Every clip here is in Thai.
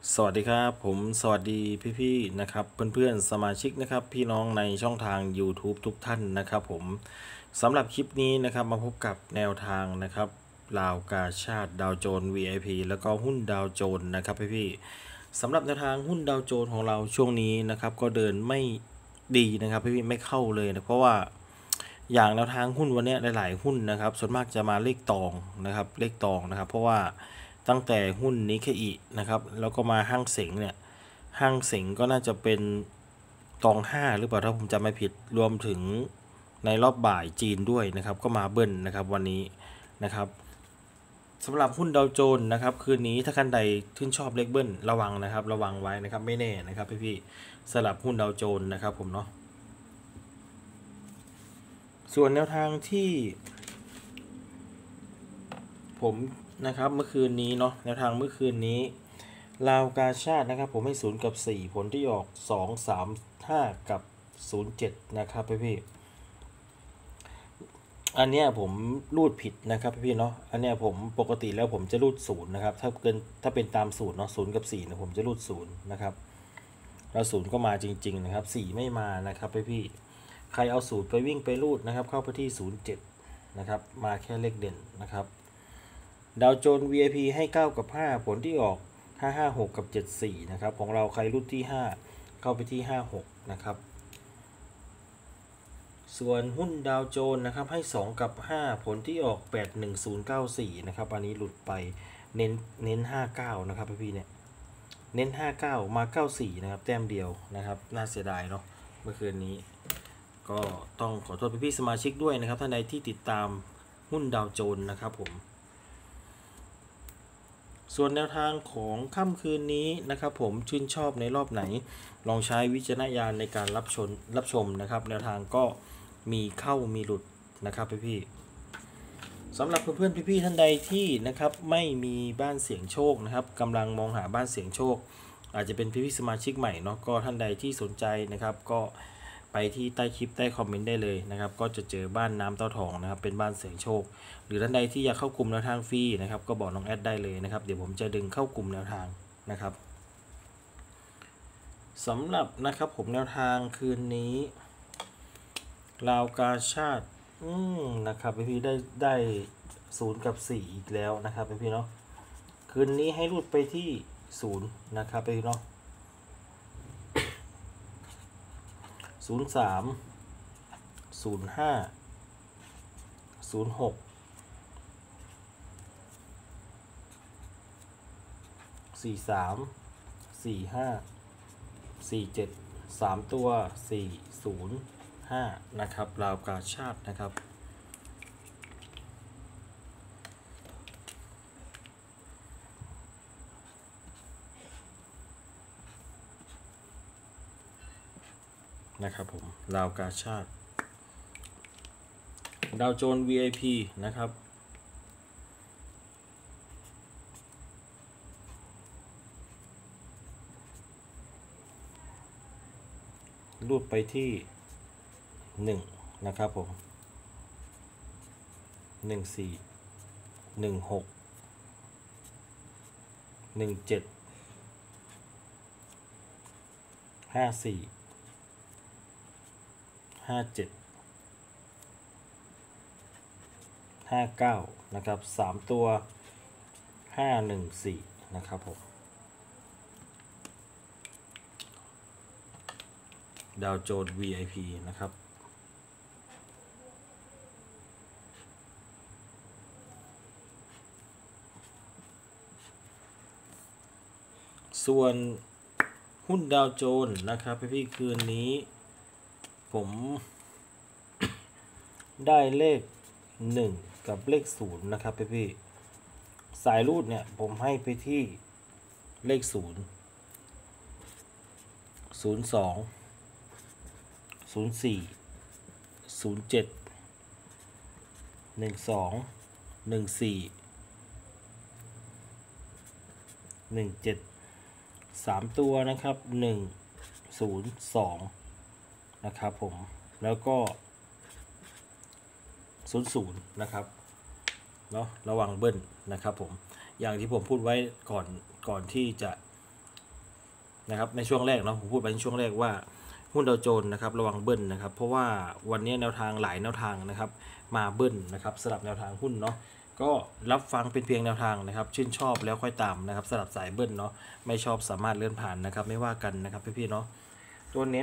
สวัสดีครับผมสวัสดีพี่ๆนะครับเพื่อนๆสมาชิกนะครับพี่น้องในช่องทาง YouTube ทุกท่านนะครับผมสำหรับคลิปนี้นะครับมาพบกับแนวทางนะครับลาวกาชาติดาวโจน VIP แล้วก็หุ้นดาวโจนนะครับพี่ๆสำหรับแนวทางหุ้นดาวโจนของเราช่วงนี้นะครับก็เดินไม่ดีนะครับพี่ๆไม่เข้าเลยนะเพราะว่าอย่างแนวทางหุ้นวันนี้หลายๆหุ้นนะครับส่วนมากจะมาเลขตองนะครับเลขตองนะครับเพราะว่าตั้งแต่หุ้นนิเคอินะครับแล้วก็มาห้างเส็งเนี่ยห้างเส็งก็น่าจะเป็นตอง5หรือเปล่าถ้าผมจำไม่ผิดรวมถึงในรอบบ่ายจีนด้วยนะครับก็มาเบิ้ลนะครับวันนี้นะครับสำหรับหุ้นดาวโจนส์นะครับคืนนี้ถ้าท่านใดชื่นชอบเลขเบิ้ลระวังนะครับระวังไว้นะครับไม่แน่นะครับพี่ๆสำหรับหุ้นดาวโจนส์นะครับผมเนาะส่วนแนวทางที่ผมนะครับเมื่อคืนนี้เนาะแนวทางเมื่อคืนนี้ลาวกาชาตินะครับผมให้0กับ4ผลที่ออก2 3 5กับ07นะครับพี่อันเนี้ยผมรูดผิดนะครับพี่เนาะอันเนี้ยผมปกติแล้วผมจะรูด0นะครับถ้าเป็นตามสูตรเนาะ0กับ4นะผมจะรูด0นะครับแล้ว0ก็มาจริงๆนะครับ4ไม่มานะครับพี่ใครเอาสูตรไปวิ่งไปรูดนะครับเข้าไปที่07นะครับมาแค่เลขเด่นนะครับดาวโจนส์ VIP ให้9กับ5ผลที่ออก556กับ74นะครับของเราใครรูดที่5เข้าไปที่56นะครับส่วนหุ้นดาวโจนส์นะครับให้2กับ5ผลที่ออก81094นะครับอันนี้หลุดไปเน้น59นะครับพี่เนี่ยเน้น59มา94นะครับแต้มเดียวนะครับน่าเสียดายเนาะเมื่อคืนนี้ก็ต้องขอโทษพี่ๆสมาชิกด้วยนะครับท่านใดที่ติดตามหุ้นดาวโจนส์นะครับผมส่วนแนวทางของค่ำคืนนี้นะครับผมชื่นชอบในรอบไหนลองใช้วิจารณญาณในการรับชมนะครับแนวทางก็มีเข้ามีหลุดนะครับพี่ๆสำหรับเพื่อนๆพี่ๆท่านใดที่นะครับไม่มีบ้านเสี่ยงโชคนะครับกำลังมองหาบ้านเสี่ยงโชคอาจจะเป็นพี่ๆสมาชิกใหม่เนาะก็ท่านใดที่สนใจนะครับก็ไปที่ใต้คลิปใต้คอมเมนต์ได้เลยนะครับก็จะเจอบ้านน้ำเต้าทองนะครับเป็นบ้านเสี่ยงโชคหรือท่านใดที่อยากเข้ากลุ่มแนวทางฟรีนะครับก็บอกน้องแอดได้เลยนะครับเดี๋ยวผมจะดึงเข้ากลุ่มแนวทางนะครับสำหรับนะครับผมแนวทางคืนนี้ลาวกาชาตินะครับพี่ได้0กับ4อีกแล้วนะครับพี่เนาะคืนนี้ให้รูดไปที่0นะครับพี่เนาะ03 05 06 43 45 47 3ตัว405นะครับลาวกาชาตินะครับผมลาวกาชาติดาวโจนส์ VIP นะครับรูดไปที่1นะครับผม14 16 17 54 57 59นะครับ3ตัว514นะครับผมดาวโจนส์ VIP นะครับส่วนหุ้นดาวโจนส์นะครับพี่คืนนี้ผมได้เลข1กับเลข0นะครับพี่สายรูดเนี่ยผมให้ไปที่เลข0 02 04 07 12 14 17 3ตัวนะครับ102นะครับผมแล้วก็00นะครับเนาะระวังเบิ้ลนะครับผมอย่างที่ผมพูดไว้ก่อนที่จะนะครับในช่วงแรกเนาะผมพูดไปในช่วงแรกว่าหุ้นดาวโจนส์นะครับระวังเบิ้ลนะครับเพราะว่าวันนี้แนวทางหลายแนวทางนะครับมาเบิ้ลนะครับสลับแนวทางหุ้นเนาะก็รับฟังเป็นเพียงแนวทางนะครับชื่นชอบแล้วค่อยตามนะครับสลับสายเบิ้ลเนาะไม่ชอบสามารถเลื่อนผ่านนะครับไม่ว่ากันนะครับพี่ๆเนาะตัวเน้น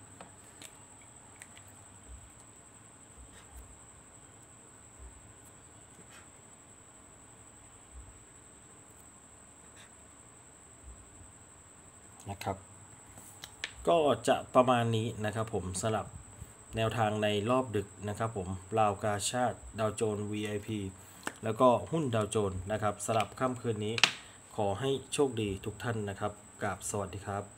นะครับก็จะประมาณนี้นะครับผมสลับแนวทางในรอบดึกนะครับผมราวกาชาติดาวโจนส์ VIP แล้วก็หุ้นดาวโจนส์นะครับสลับค่ำคืนนี้ขอให้โชคดีทุกท่านนะครับกราบสวัสดีครับ